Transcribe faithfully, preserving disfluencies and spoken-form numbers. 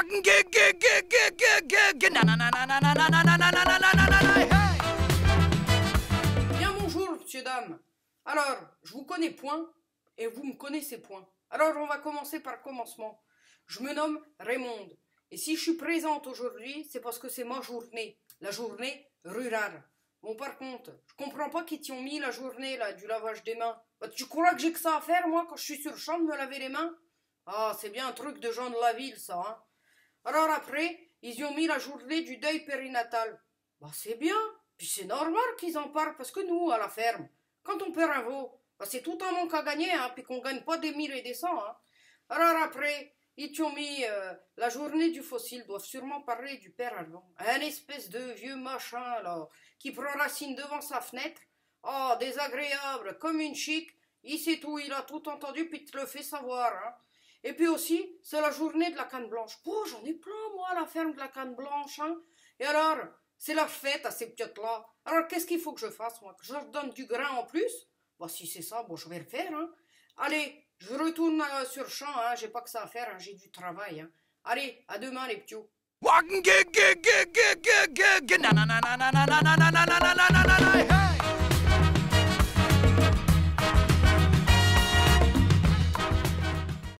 Bien bonjour, monsieur, dame. Alors, je vous connais point, et vous me connaissez point. Alors, on va commencer par le commencement. Je me nomme Raymonde, et si je suis présente aujourd'hui, c'est parce que c'est ma journée, la journée rurale. Bon, par contre, je comprends pas qu'ils t'y ont mis la journée, là, du lavage des mains. Bah, tu crois que j'ai que ça à faire, moi, quand je suis sur le champ de me laver les mains? Ah, c'est bien un truc de gens de la ville, ça, hein. Alors après, ils y ont mis la journée du deuil périnatal. Bah, c'est bien, puis c'est normal qu'ils en parlent, parce que nous, à la ferme, quand on perd un veau, bah, c'est tout un manque à gagner, hein, puis qu'on gagne pas des mille et des cents, hein. Alors après, ils t'y ont mis euh, la journée du fossile, doivent sûrement parler du père Alban. Un espèce de vieux machin, là, qui prend racine devant sa fenêtre. Oh, désagréable, comme une chic. Il sait tout, il a tout entendu, puis il te le fait savoir, hein. Et puis aussi, c'est la journée de la canne blanche. Oh, j'en ai plein, moi, à la ferme de la canne blanche, hein. Et alors, c'est la fête à ces piottes-là. Alors, qu'est-ce qu'il faut que je fasse, moi? Que je leur donne du grain en plus? Bah, si c'est ça, bon, je vais le faire, hein. Allez, je retourne euh, sur le champ, hein. J'ai pas que ça à faire, hein. J'ai du travail, hein. Allez, à demain, les ptios.